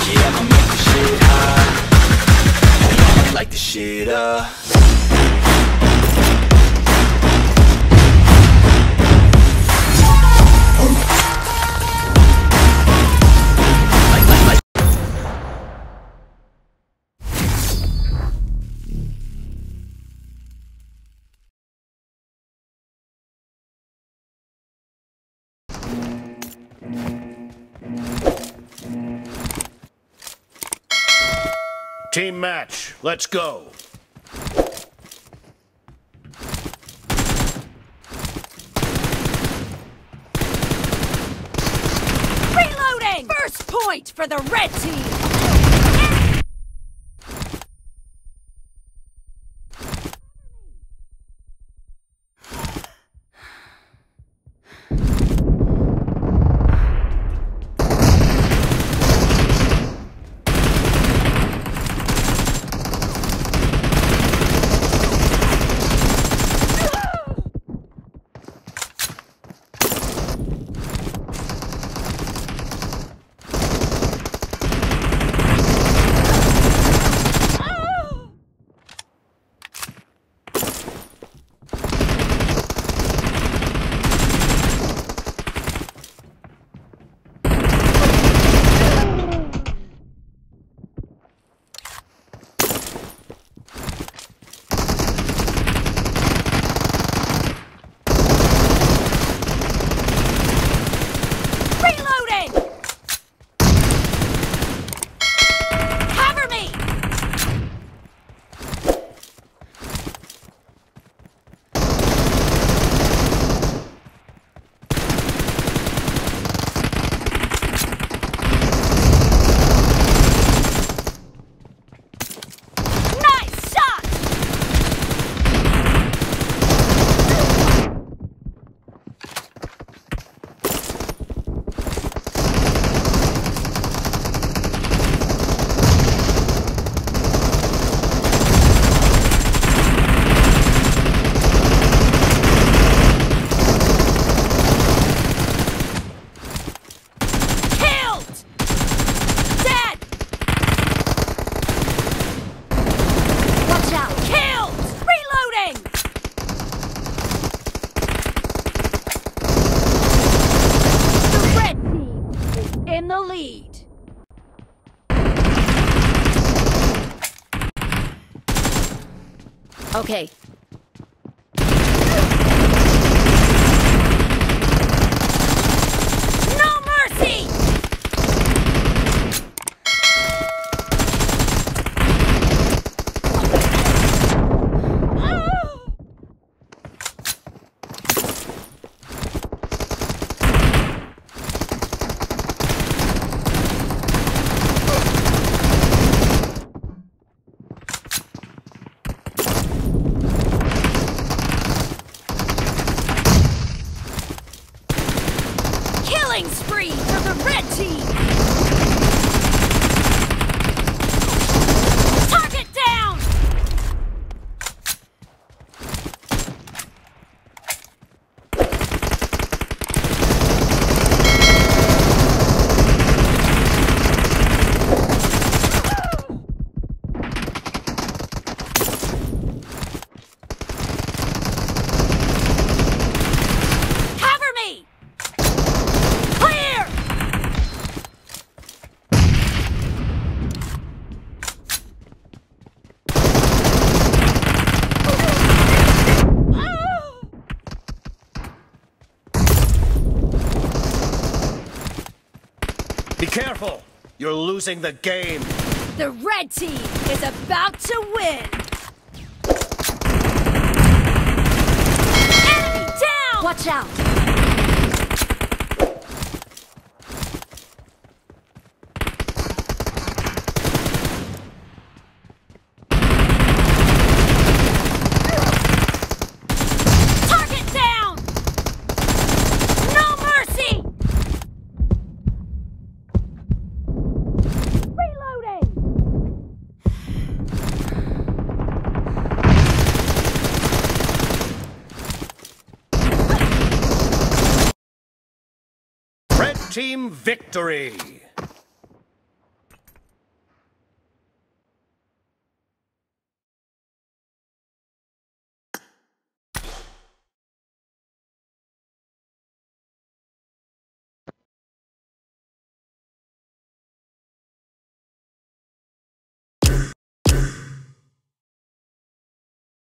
Yeah, I'ma make this shit hot. I'ma light this shit up. Team match, let's go. Reloading! First point for the red team! In the lead. Okay. No mercy! Killing spree for the red team! Target down! Be careful! You're losing the game! The red team is about to win! Enemy down! Watch out! Target down! No mercy! Team victory!